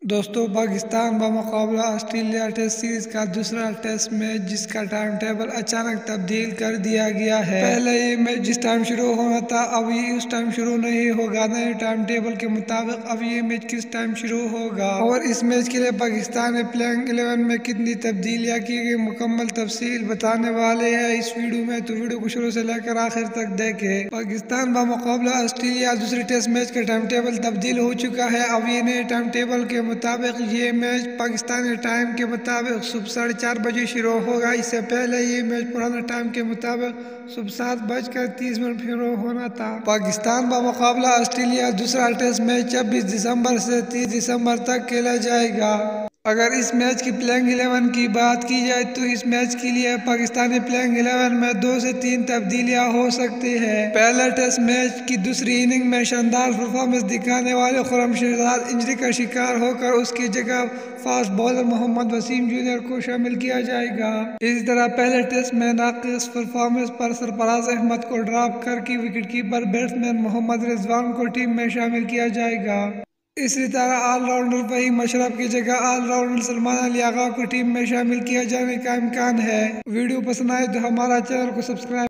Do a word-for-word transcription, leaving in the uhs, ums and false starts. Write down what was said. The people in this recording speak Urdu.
دوستو پاکستان بمقابلہ آسٹریلیا ٹیسٹ سیریز کا دوسرا ٹیسٹ میچ جس کا ٹائم ٹیبل اچانک تبدیل کر دیا گیا ہے۔ پہلے یہ میچ جس ٹائم شروع ہونا تھا اب یہ اس ٹائم شروع نہیں ہوگا۔ نئے ٹائم ٹیبل کے مطابق اب یہ میچ کس ٹائم شروع ہوگا اور اس میچ کے لیے پاکستان نے پلینگ الیون میں کتنی تبدیلیاں کی گئی مکمل تفصیل بتانے والے ہیں اس ویڈیو میں، تو ویڈیو کو شروع سے لے کر آخر تک دیکھیں۔ پاکستان بمقابلہ آسٹریلیا دوسرے ٹیسٹ میچ کا ٹائم ٹیبل تبدیل ہو چکا ہے۔ اب یہ نئے ٹائم ٹیبل کے مطابق یہ میچ پاکستانی ٹائم کے مطابق صبح ساڑھے چار بجے شروع ہوگا۔ اس سے پہلے یہ میچ پرانے ٹائم کے مطابق صبح سات بج کر تیس منٹ شروع ہونا تھا۔ پاکستان بمقابلہ آسٹریلیا دوسرا ٹیسٹ میچ چھبیس دسمبر سے تیس دسمبر تک کھیلا جائے گا۔ اگر اس میچ کی پلینگ الیون کی بات کی جائے تو اس میچ کے لیے پاکستانی پلینگ الیون میں دو سے تین تبدیلیاں ہو سکتی ہیں۔ پہلے ٹیسٹ میچ کی دوسری اننگ میں شاندار پرفارمنس دکھانے والے خرم شہزاد انجری کا شکار ہو کر اس کی جگہ fast bowler Mohammad Wasim junior کو شامل کیا جائے گا۔ اسی طرح پہلے ٹیسٹ میں ناقص پرفارمنس پر سرفراز احمد کو ڈراپ کر کے wicket keeper batsman Mohammad Rizwan کو ٹیم میں شامل کیا جائے گا۔ اسی طرح آل راؤنڈر فہیم اشرف کی جگہ آل راؤنڈر سلمان علی آغا کو ٹیم میں شامل کیا جانے کا امکان ہے۔ ویڈیو پسند آئے تو ہمارا چینل کو سبسکرائب